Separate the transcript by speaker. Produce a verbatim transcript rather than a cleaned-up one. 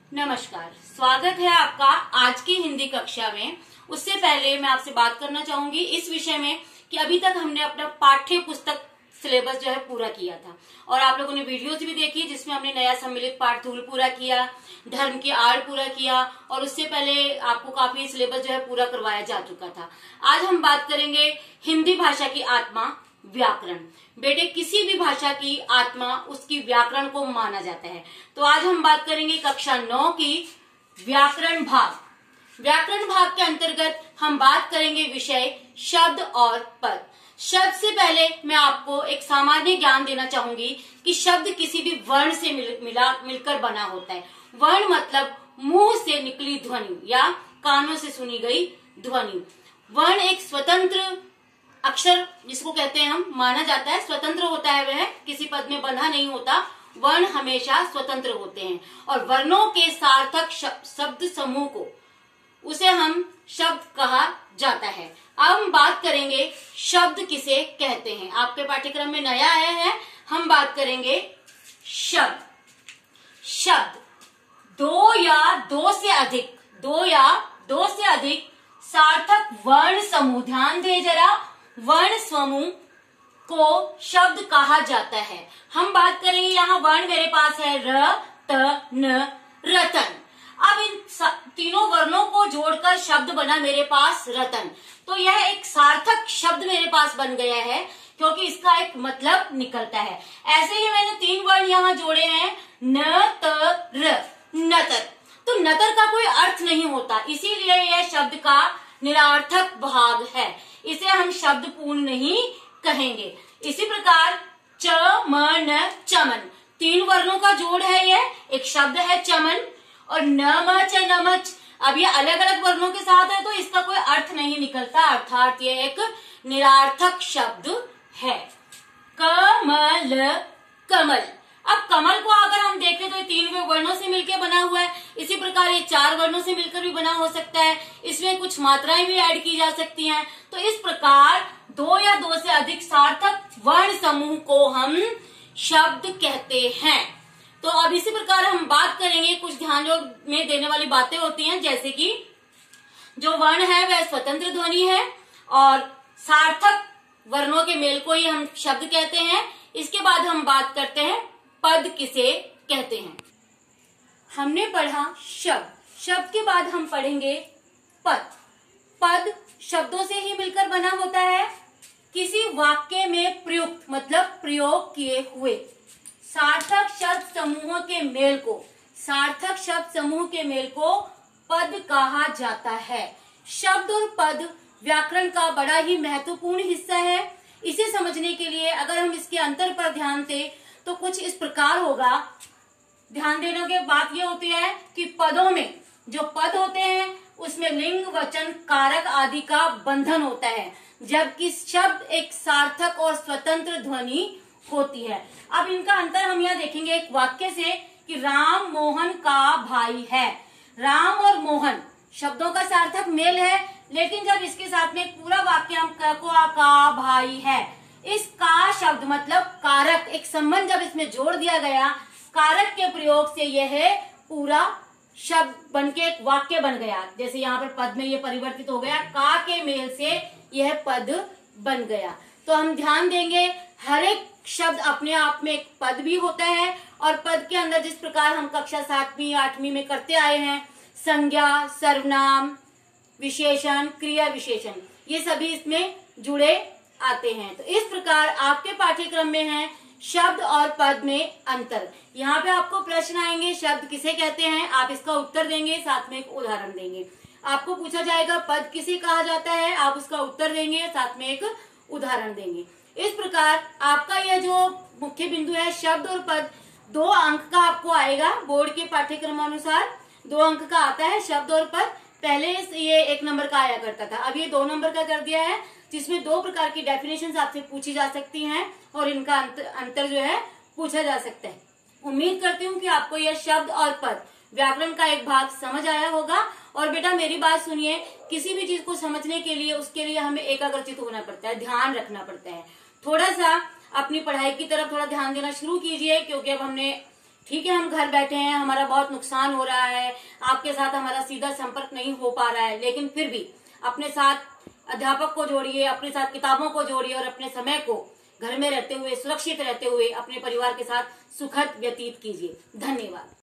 Speaker 1: नमस्कार, स्वागत है आपका आज की हिंदी कक्षा में। उससे पहले मैं आपसे बात करना चाहूंगी इस विषय में कि अभी तक हमने अपना पाठ्य पुस्तक सिलेबस जो है पूरा किया था और आप लोगों ने वीडियोज भी देखी जिसमें हमने नया सम्मिलित पाठ धूल पूरा किया, धर्म की आड़ पूरा किया और उससे पहले आपको काफी सिलेबस जो है पूरा करवाया जा चुका था। आज हम बात करेंगे हिंदी भाषा की आत्मा व्याकरण। बेटे, किसी भी भाषा की आत्मा उसकी व्याकरण को माना जाता है। तो आज हम बात करेंगे कक्षा नौ की व्याकरण भाग। व्याकरण भाग के अंतर्गत हम बात करेंगे विषय शब्द और पद। शब्द से पहले मैं आपको एक सामान्य ज्ञान देना चाहूंगी कि शब्द किसी भी वर्ण से मिल, मिला मिलकर बना होता है। वर्ण मतलब मुंह से निकली ध्वनि या कानों से सुनी गई ध्वनि। वर्ण एक स्वतंत्र अक्षर जिसको कहते हैं हम माना जाता है, स्वतंत्र होता है, वह किसी पद में बंधा नहीं होता। वर्ण हमेशा स्वतंत्र होते हैं और वर्णों के सार्थक शब्द समूह को उसे हम शब्द कहा जाता है। अब हम बात करेंगे शब्द किसे कहते हैं। आपके पाठ्यक्रम में नया आया है, हम बात करेंगे शब्द। शब्द दो या दो से अधिक दो या दो से अधिक सार्थक वर्ण समूह, ध्यान दे जरा, वर्ण समूह को शब्द कहा जाता है। हम बात करेंगे, यहाँ वर्ण मेरे पास है र, त, न, रतन। अब इन तीनों वर्णों को जोड़कर शब्द बना मेरे पास रतन। तो यह एक सार्थक शब्द मेरे पास बन गया है क्योंकि इसका एक मतलब निकलता है। ऐसे ही मैंने तीन वर्ण यहाँ जोड़े हैं, न, त, र, नतर। तो नतर का कोई अर्थ नहीं होता, इसीलिए यह शब्द का निरर्थक भाग है, इसे हम शब्द पूर्ण नहीं कहेंगे। इसी प्रकार च, म, न, चमन, तीन वर्णों का जोड़ है, यह एक शब्द है चमन। और न, म, च, नमच, अब ये अलग अलग वर्णों के साथ है तो इसका कोई अर्थ नहीं निकलता, अर्थात ये एक निरर्थक शब्द है। कमल, कमल। अब कमल को अगर हम देखें तो ये तीन वर्णों से मिलकर बना हुआ है, इसी प्रकार ये चार वर्णों से मिलकर भी बना हो सकता है, इसमें कुछ मात्राएं भी ऐड की जा सकती हैं। तो इस प्रकार दो या दो से अधिक सार्थक वर्ण समूह को हम शब्द कहते हैं। तो अब इसी प्रकार हम बात करेंगे, कुछ ध्यान में देने वाली बातें होती हैं, जैसे कि जो वर्ण है वह स्वतंत्र ध्वनि है और सार्थक वर्णों के मेल को ही हम शब्द कहते हैं। इसके बाद हम बात करते हैं पद किसे कहते हैं। हमने पढ़ा शब्द, शब्द के बाद हम पढ़ेंगे पद। पद शब्दों से ही मिलकर बना होता है, किसी वाक्य में प्रयुक्त मतलब प्रयोग किए हुए सार्थक शब्द समूहों के मेल को सार्थक शब्द समूह के मेल को पद कहा जाता है। शब्द और पद व्याकरण का बड़ा ही महत्वपूर्ण हिस्सा है। इसे समझने के लिए अगर हम इसके अंतर पर ध्यान दें तो कुछ इस प्रकार होगा। ध्यान देने के बात यह होती है कि पदों में जो पद होते हैं उसमें लिंग, वचन, कारक आदि का बंधन होता है, जबकि शब्द एक सार्थक और स्वतंत्र ध्वनि होती है। अब इनका अंतर हम यहाँ देखेंगे एक वाक्य से कि राम मोहन का भाई है। राम और मोहन शब्दों का सार्थक मेल है, लेकिन जब इसके साथ में पूरा वाक्य हम को का भाई है, इस का शब्द मतलब कारक, एक संबंध जब इसमें जोड़ दिया गया, कारक के प्रयोग से यह पूरा शब्द बनके एक वाक्य बन गया। जैसे यहाँ पर पद में ये परिवर्तित हो गया, का के मेल से यह पद बन गया। तो हम ध्यान देंगे हर एक शब्द अपने आप में एक पद भी होता है और पद के अंदर जिस प्रकार हम कक्षा सातवीं आठवीं में करते आए हैं, संज्ञा, सर्वनाम, विशेषण, क्रिया विशेषण, ये सभी इसमें जुड़े आते हैं। तो इस प्रकार आपके पाठ्यक्रम में है शब्द और पद में अंतर। यहाँ पे आपको प्रश्न आएंगे, शब्द किसे कहते हैं, आप इसका उत्तर देंगे, साथ में एक उदाहरण देंगे। आपको पूछा जाएगा पद किसे कहा जाता है, आप उसका उत्तर देंगे, साथ में एक उदाहरण देंगे। इस प्रकार आपका यह जो मुख्य बिंदु है शब्द और पद, दो अंक का आपको आएगा बोर्ड के पाठ्यक्रम अनुसार, दो अंक का आता है शब्द और पद। पहले ये एक नंबर का आया करता था, अब ये दो नंबर का कर दिया है, जिसमें दो प्रकार की डेफिनेशन आपसे पूछी जा सकती हैं और इनका अंतर, अंतर जो है पूछा जा सकता है। उम्मीद करती हूँ कि आपको यह शब्द और पद व्याकरण का एक भाग समझ आया होगा। और बेटा मेरी बात सुनिए, किसी भी चीज को समझने के लिए उसके लिए हमें एकाग्रचित होना पड़ता है, ध्यान रखना पड़ता है। थोड़ा सा अपनी पढ़ाई की तरफ थोड़ा ध्यान देना शुरू कीजिए, क्योंकि अब हमने ठीक है, हम घर बैठे हैं, हमारा बहुत नुकसान हो रहा है, आपके साथ हमारा सीधा संपर्क नहीं हो पा रहा है, लेकिन फिर भी अपने साथ अध्यापक को जोड़िए, अपने साथ किताबों को जोड़िए और अपने समय को घर में रहते हुए, सुरक्षित रहते हुए अपने परिवार के साथ सुखद व्यतीत कीजिए। धन्यवाद।